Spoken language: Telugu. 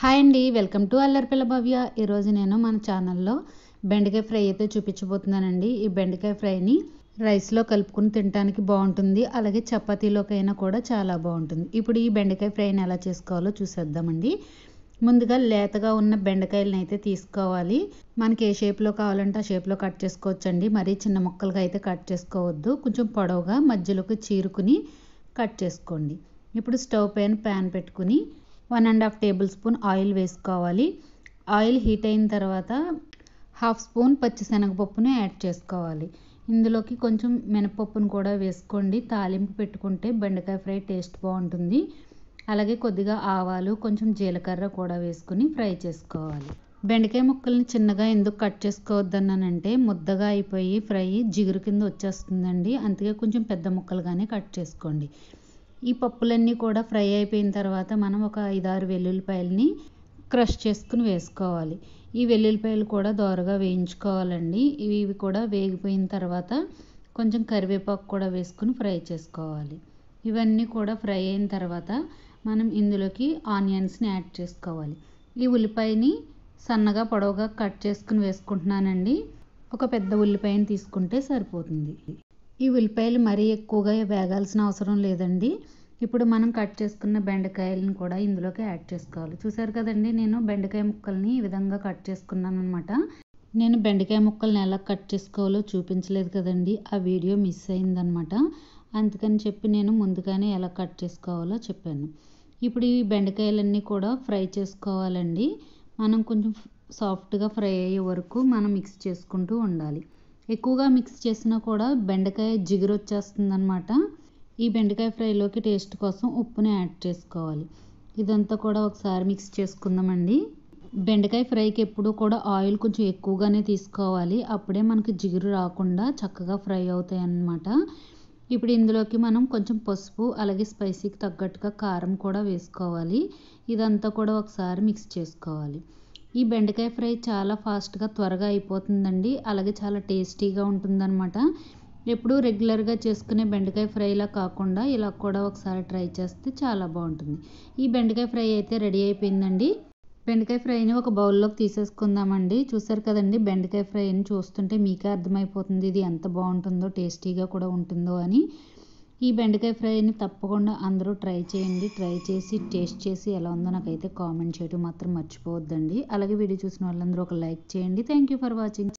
హాయ్ అండి, వెల్కమ్ టు అల్లరిపిల్ల భవ్య. ఈరోజు నేను మన ఛానల్లో బెండకాయ ఫ్రై అయితే చూపించబోతున్నానండి. ఈ బెండకాయ ఫ్రైని రైస్లో కలుపుకుని తినడానికి బాగుంటుంది, అలాగే చపాతీలోకైనా కూడా చాలా బాగుంటుంది. ఇప్పుడు ఈ బెండకాయ ఫ్రైని ఎలా చేసుకోవాలో చూసేద్దామండి. ముందుగా లేతగా ఉన్న బెండకాయలను అయితే తీసుకోవాలి. మనకి ఏ షేప్లో కావాలంటే ఆ షేప్లో కట్ చేసుకోవచ్చండి. మరీ చిన్న ముక్కలుగా అయితే కట్ చేసుకోవద్దు, కొంచెం పొడవుగా మధ్యలోకి చీరుకుని కట్ చేసుకోండి. ఇప్పుడు స్టవ్ పైన ప్యాన్ పెట్టుకుని 1.5 టేబుల్ స్పూన్ ఆయిల్ వేసుకోవాలి. ఆయిల్ హీట్ అయిన తర్వాత 1/2 స్పూన్ పచ్చిశనగపప్పుని యాడ్ చేసుకోవాలి. ఇందులోకి కొంచెం మినపప్పును కూడా వేసుకోండి. తాలింపు పెట్టుకుంటే బెండకాయ ఫ్రై టేస్ట్ బాగుంటుంది. అలాగే కొద్దిగా ఆవాలు, కొంచెం జీలకర్ర కూడా వేసుకుని ఫ్రై చేసుకోవాలి. బెండకాయ ముక్కల్ని చిన్నగా ఎందుకు కట్ చేసుకోవద్దన్నానంటే ముద్దగా అయిపోయి ఫ్రై జిగురు కింద వచ్చేస్తుందండి. అందుకే కొంచెం పెద్ద ముక్కలుగానే కట్ చేసుకోండి. ఈ పప్పులన్నీ కూడా ఫ్రై అయిపోయిన తర్వాత మనం ఒక 5-6 వెల్లుల్లిపాయలని క్రష్ చేసుకుని వేసుకోవాలి. ఈ వెల్లుల్లిపాయలు కూడా దోరగా వేయించుకోవాలండి. ఇవి కూడా వేగిపోయిన తర్వాత కొంచెం కరివేపాకు కూడా వేసుకుని ఫ్రై చేసుకోవాలి. ఇవన్నీ కూడా ఫ్రై అయిన తర్వాత మనం ఇందులోకి ఆనియన్స్ని యాడ్ చేసుకోవాలి. ఈ ఉల్లిపాయని సన్నగా పొడవుగా కట్ చేసుకుని వేసుకుంటున్నానండి. ఒక పెద్ద ఉల్లిపాయని తీసుకుంటే సరిపోతుంది. ఈ ఉల్లిపాయలు మరీ ఎక్కువగా వేగాల్సిన అవసరం లేదండి. ఇప్పుడు మనం కట్ చేసుకున్న బెండకాయలను కూడా ఇందులోకి యాడ్ చేసుకోవాలి. చూసారు కదండి, నేను బెండకాయ ముక్కల్ని ఈ విధంగా కట్ చేసుకున్నాను అనమాట. నేను బెండకాయ ముక్కల్ని ఎలా కట్ చేసుకోవాలో చూపించలేదు కదండి, ఆ వీడియో మిస్ అయిందనమాట. అందుకని చెప్పి నేను ముందుగానే ఎలా కట్ చేసుకోవాలో చెప్పాను. ఇప్పుడు ఈ బెండకాయలన్నీ కూడా ఫ్రై చేసుకోవాలండి. మనం కొంచెం సాఫ్ట్గా ఫ్రై అయ్యే వరకు మనం మిక్స్ చేసుకుంటూ ఉండాలి. ఎక్కువగా మిక్స్ చేసినా కూడా బెండకాయ జిగురు వచ్చేస్తుంది అనమాట. ఈ బెండకాయ ఫ్రైలోకి టేస్ట్ కోసం ఉప్పుని యాడ్ చేసుకోవాలి. ఇదంతా కూడా ఒకసారి మిక్స్ చేసుకుందామండి. బెండకాయ ఫ్రైకి ఎప్పుడు కూడా ఆయిల్ కొంచెం ఎక్కువగానే తీసుకోవాలి, అప్పుడే మనకి జిగురు రాకుండా చక్కగా ఫ్రై అవుతాయి అన్నమాట. ఇప్పుడు ఇందులోకి మనం కొంచెం పసుపు, అలాగే స్పైసీకి తగ్గట్టుగా కారం కూడా వేసుకోవాలి. ఇదంతా కూడా ఒకసారి మిక్స్ చేసుకోవాలి. ఈ బెండకాయ ఫ్రై చాలా ఫాస్ట్గా త్వరగా అయిపోతుందండి, అలాగే చాలా టేస్టీగా ఉంటుందన్నమాట. ఎప్పుడు రెగ్యులర్గా చేసుకునే బెండకాయ ఫ్రైలా కాకుండా ఇలా కూడా ఒకసారి ట్రై చేస్తే చాలా బాగుంటుంది. ఈ బెండకాయ ఫ్రై అయితే రెడీ అయిపోయిందండి. బెండకాయ ఫ్రైని ఒక బౌల్లోకి తీసేసుకుందామండి. చూసారు కదండి, బెండకాయ ఫ్రైని చూస్తుంటే మీకే అర్థమైపోతుంది ఇది ఎంత బాగుంటుందో, టేస్టీగా కూడా ఉంటుందో అని. ఈ బెండకాయ ఫ్రైని తప్పకుండా అందరూ ట్రై చేయండి. ట్రై చేసి టేస్ట్ చేసి ఎలా ఉందో నాకైతే కామెంట్ చేయడం మాత్రం మర్చిపోవద్దండి. అలాగే వీడియో చూసిన వాళ్ళందరూ ఒక లైక్ చేయండి. Thank you for watching.